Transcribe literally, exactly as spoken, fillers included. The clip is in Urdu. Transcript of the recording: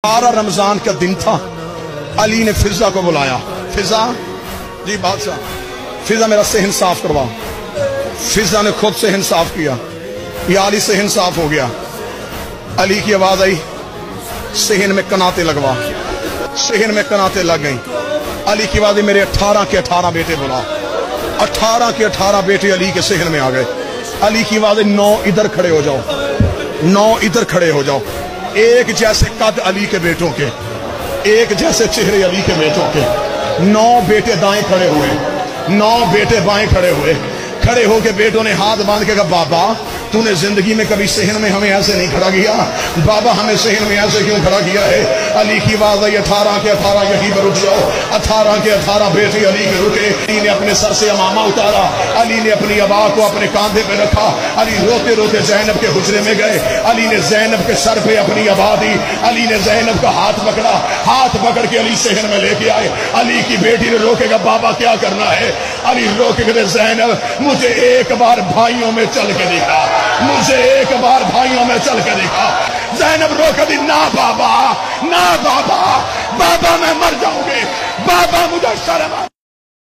بارہ رمضان کا دن تھا، علی نے فضا کو بلایا. فضا جی بادشاہ، فضا میرا صحن صاف کروا. فضا نے خود صحن صاف کیا، یا علی صحن صاف ہو گیا. علی کی آواز آئی، صحن میں کناتے لگوا. صحن میں کناتے لگ گئیں. علی کی آواز آئی، میرے اٹھارہ کے اٹھارہ بیٹے بلا. اٹھارہ کے اٹھارہ بیٹے علی کے صحن میں آ گئے. علی کی آواز آئی، نو ادھر کھڑے ہو جاؤ، نو ادھر کھڑے ہو جاؤ. ایک جیسے قد علی کے بیٹوں کے، ایک جیسے چہرے علی کے بیٹوں کے. نو بیٹے دائیں کھڑے ہوئے، نو بیٹے بائیں کھڑے ہوئے. کھڑے ہو کے بیٹوں نے ہاتھ باندھ کے کہا، بابا تو نے زندگی میں کبھی صحن میں ہمیں ایسے نہیں کھڑا کیا، بابا ہمیں صحن میں ایسے کیوں کھڑا کیا ہے؟ علی کی آواز آئی، اٹھارہ کے اٹھارہ یہیں پر رک جاؤ. اٹھارہ کے اٹھارہ بیٹے علی کے رکے. علی نے اپنے سر سے امامہ اتارا، علی نے اپنی ابا کو اپنے کاندھے پہ رکھا. علی روتے روتے زینب کے حجرے میں گئے. علی نے زینب کے سر پہ اپنی ابا دی. علی نے زینب کا ہاتھ پکڑا، ہاتھ پکڑ کے علی صحن میں لے کے آئے. علی کی بیٹی نے روکے گا، بابا کیا کرنا ہے؟ علی روکے گا، زینب مجھے ایک بار بھائیوں میں چل کے دکھا، مجھے ایک بار بھائیوں میں چل کے دکھا. زینب رو کے دی، نہ بابا، نہ بابا، بابا میں مر جاؤں گی، بابا مجھے شرم آ